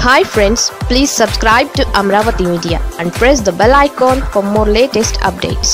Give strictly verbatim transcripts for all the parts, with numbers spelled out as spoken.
Hi friends, please subscribe to Amaravathi Media and press the bell icon for more latest updates.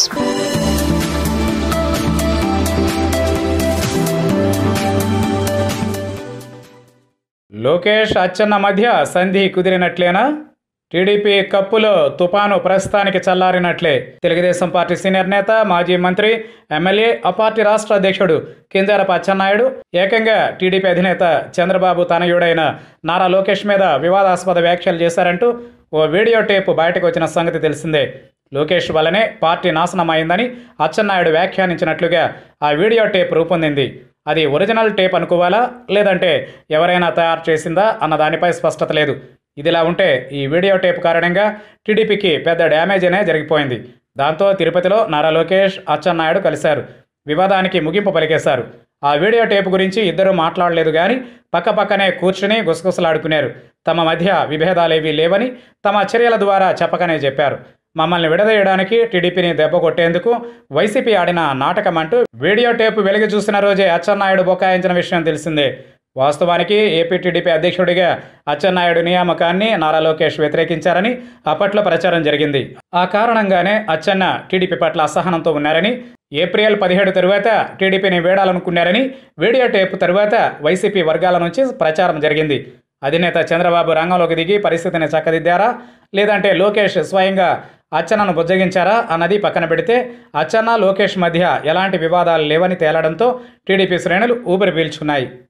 Lokesh Atchannaidu మధ్య సంధి కుదిరినట్లేనా? TDP కప్పులో తుపాను ప్రస్తుతానికి చల్లారినట్లే. Telugu Desam party senior నేత, మాజీ మంత్రి, ఎమ్మెల్యే, ఆ పార్టీ రాష్ట్ర అధ్యక్షుడు కింజరాపు అచ్చెన్నాయుడు ఏకంగా టీడీపీ అధినేత చంద్రబాబు తనయుడైన నారా లోకేష్ మీద వివాదాస్పద వ్యాఖ్యలు చేశారంటూ ఓ వీడియో టేపు బయటకు వచ్చిన సంగతి తెలిసిందే. లోకేష్ వల్లనే పార్టీ నాశనం అయిందని అచ్చెన్నాయుడు వ్యాఖ్యానించినట్లుగా ఆ వీడియో టేప్ రూపొందింది. అది ఒరిజినల్ టేప్ అనుకోవాలా, లేదంటే ఎవరైనా తయారు చేసిందా అన్న దానిపై స్పష్టత లేదు. ఇదిలా ఉంటే ఈ వీడియో టేప్ కారణంగా టీడీపీకి పెద్ద డ్యామేజ్ అనే జరిగిపోయింది. దాంతో తిరుపతిలో నారా లోకేష్, అచ్చెన్నాయుడు కలిశారు. వివాదానికి ముగింపు పలికేశారు. ఆ వీడియో టేప్ గురించి ఇద్దరు మాట్లాడలేదు కానీ పక్క పక్కనే కూర్చుని గుసగుసలాడుకున్నారు. తమ మధ్య విభేదాలేవీ లేవని తమ చర్యల ద్వారా చెప్పకనే చెప్పారు. మమ్మల్ని విడదీయడానికి, టీడీపీని దెబ్బ కొట్టేందుకు వైసీపీ ఆడిన నాటకం అంటూ వీడియో టేపు వెలుగు చూసిన రోజే అచ్చెన్నాయుడు బొకాయించిన విషయం తెలిసిందే. వాస్తవానికి ఏపీ టీడీపీ అధ్యక్షుడిగా అచ్చెన్నాయుడు నియామకాన్ని నారా లోకేష్ వ్యతిరేకించారని అప్పట్లో ప్రచారం జరిగింది. ఆ కారణంగానే అచ్చెన్న టీడీపీ పట్ల అసహనంతో ఉన్నారని, ఏప్రిల్ పదిహేడు తరువాత టీడీపీని వీడాలనుకున్నారని వీడియో టేపు తరువాత వైసీపీ వర్గాల నుంచి ప్రచారం జరిగింది. అధినేత చంద్రబాబు రంగంలోకి దిగి పరిస్థితిని చక్కదిద్దారా, లేదంటే లోకేష్ స్వయంగా అచ్చెన్నను బుజ్జగించారా అన్నది పక్కన పెడితే అచ్చెన్న లోకేష్ మధ్య ఎలాంటి వివాదాలు లేవని తేలడంతో టీడీపీ శ్రేణులు ఊపిరి పీల్చుకున్నాయి.